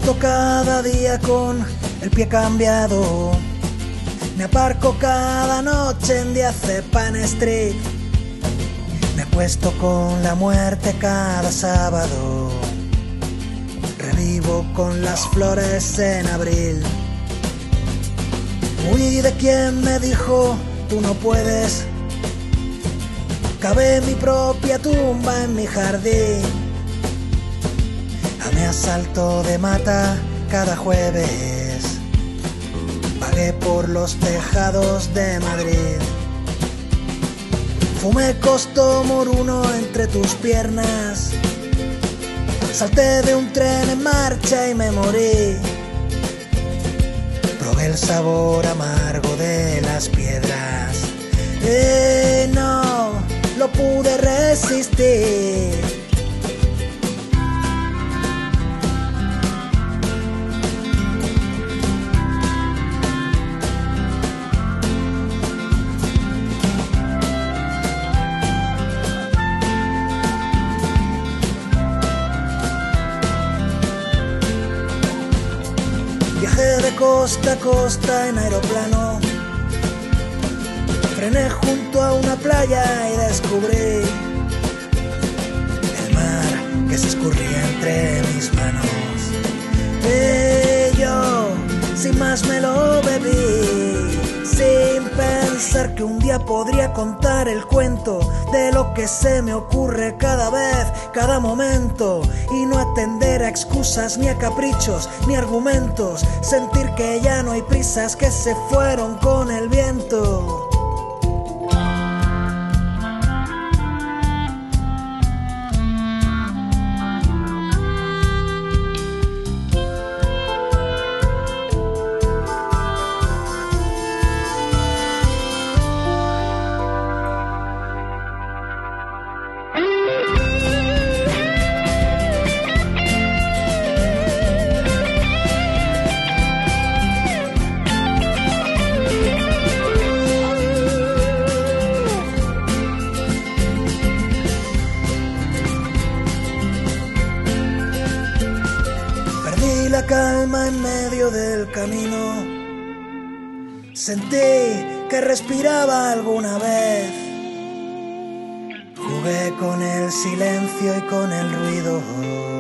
levanto cada día con el pie cambiado. Me aparco cada noche en Diazepam Street. Me acuesto con la muerte cada sábado. Revivo con las flores en abril. Huí de quien me dijo, tú no puedes. Cavé mi propia tumba en mi jardín. Me asalto de mata cada jueves. Vagué por los tejados de Madrid. Fumé costo moruno entre tus piernas. Salté de un tren en marcha y me morí. Probé el sabor amargo de las piedras. No lo pude resistir. Viajé de costa a costa en aeroplano. Frené junto a una playa y descubrí el mar que se escurría entre mis manos. Y yo, sin más, me lo bebí, sin pensar que un día podría contar el cuento de lo que se me ocurre cada vez, cada momento, y no atender a excusas, ni a caprichos, ni argumentos. Sentir que ya no hay prisas, que se fueron con el viento. La calma en medio del camino. Sentí que respiraba alguna vez. Jugué con el silencio y con el ruido.